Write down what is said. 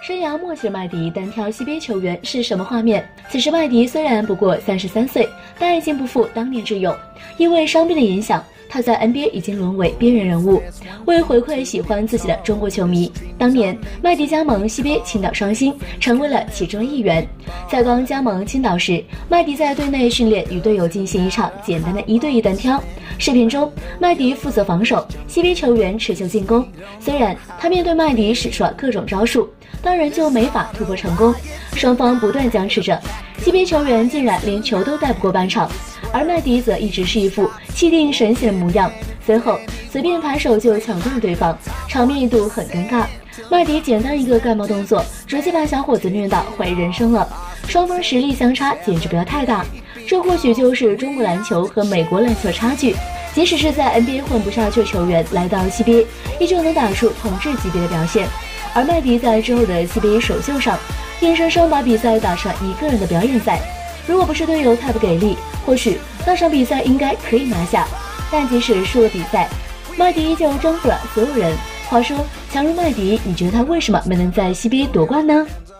生涯末期的麦迪单挑 CBA 球员是什么画面？此时麦迪虽然不过33岁，但已经不复当年之勇。因为伤病的影响，他在 NBA 已经沦为边缘人物。为回馈喜欢自己的中国球迷，当年麦迪加盟 CBA 青岛双星，成为了其中一员。在刚加盟青岛时，麦迪在队内训练，与队友进行一场简单的1对1单挑。视频中，麦迪负责防守，CBA 球员持球进攻。虽然他面对麦迪使出了各种招数，但仍旧没法突破成功。双方不断僵持着，CBA 球员竟然连球都带不过半场，而麦迪则一直是一副气定神闲的模样。随后随便抬手就抢断了对方，场面一度很尴尬。麦迪简单一个盖帽动作，直接把小伙子虐到怀疑人生了。双方实力相差简直不要太大，这或许就是中国篮球和美国篮球的差距。即使是在 NBA 混不下去的球员来到 CBA， 依旧能打出统治级别的表现。而麦迪在之后的 CBA 首秀上，硬生生把比赛打成一个人的表演赛。如果不是队友太不给力，或许那场比赛应该可以拿下。但即使输了比赛，麦迪依旧征服了所有人。话说，强如麦迪，你觉得他为什么没能在 CBA 夺冠呢？